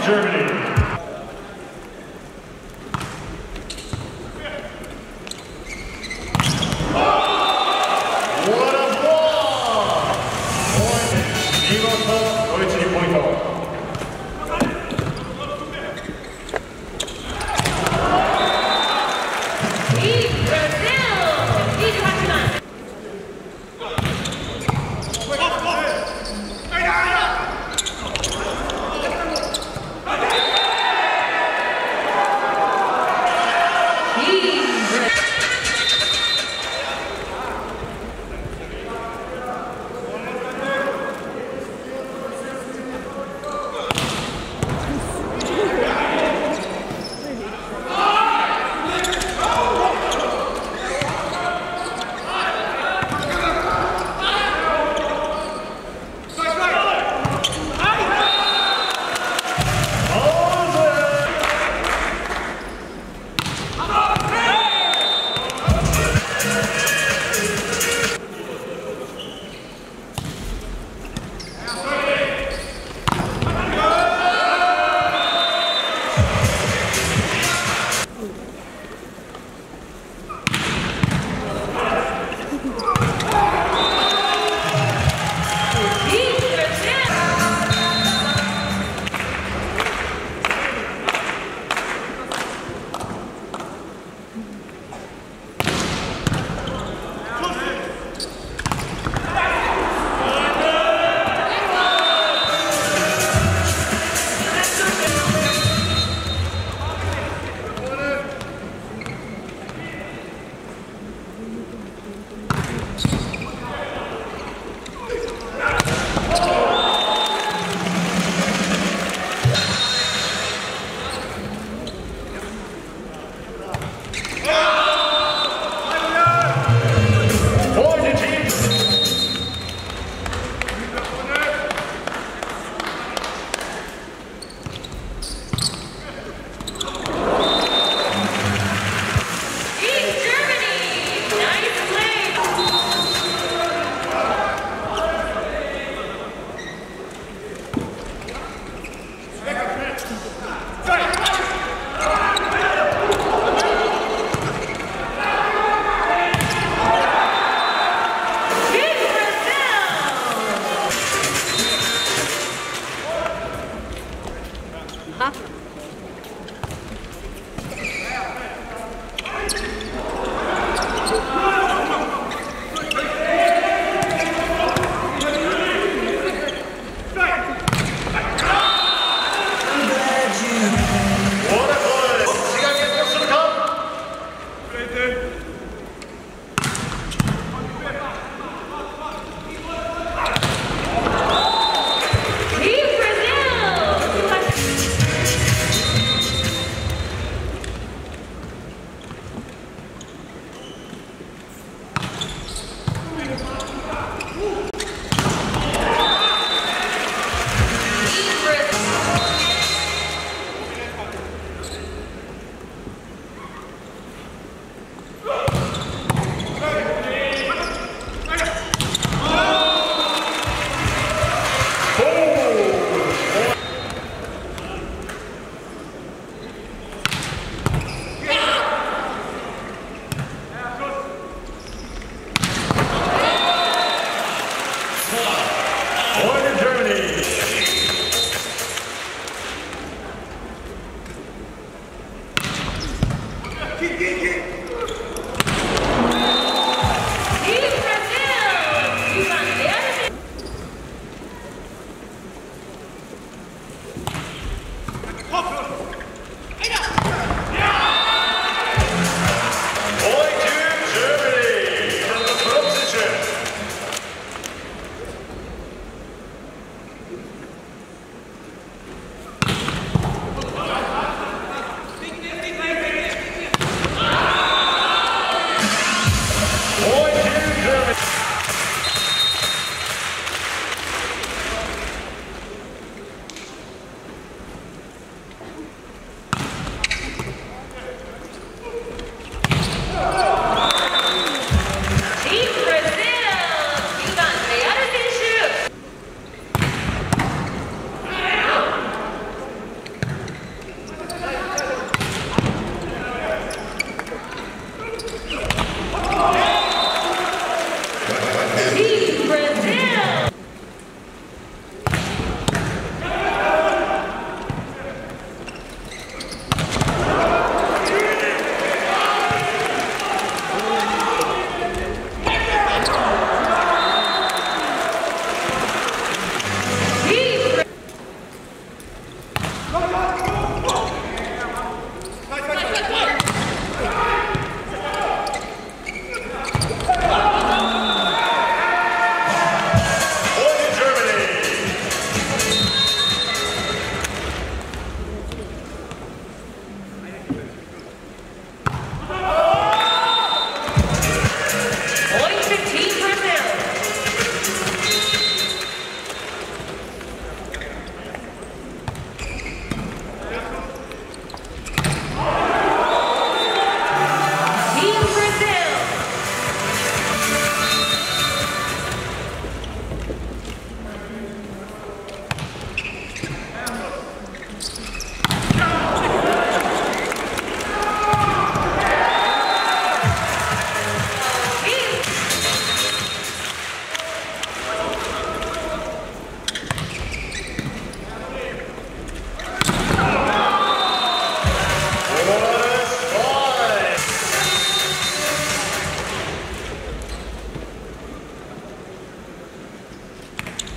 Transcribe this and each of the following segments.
Germany.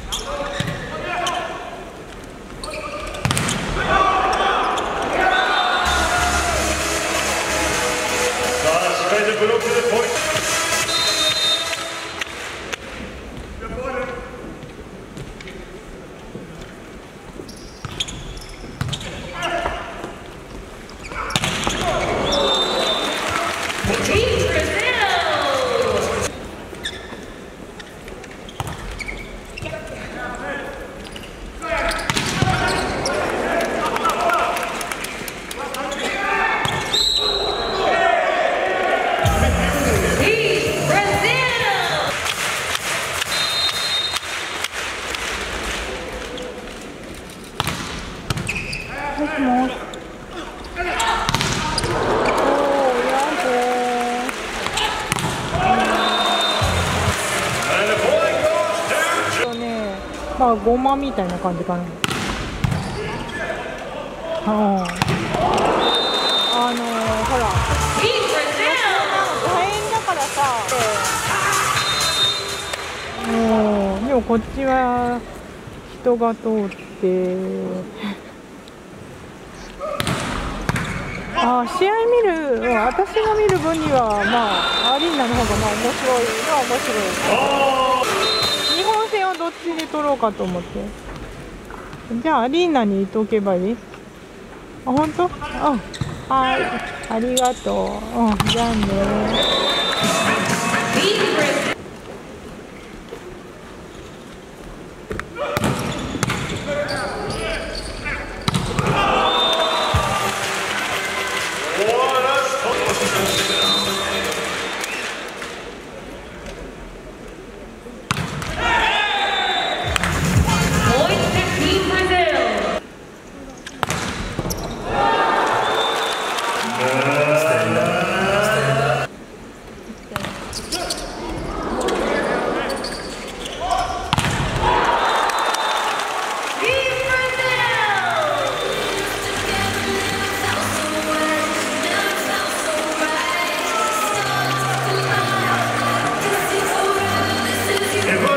ブロックでポイント。 まあごまみたいな感じかな。ほら大変だからさ。でもこっちは人が通って試合見る、私が見る分にはまあアリーナの方がまあ面白いのは面白い。日本戦はどっちで取ろうかと思って。じゃあアリーナにいとけばいい？本当？はい、ありがとう。じゃあね。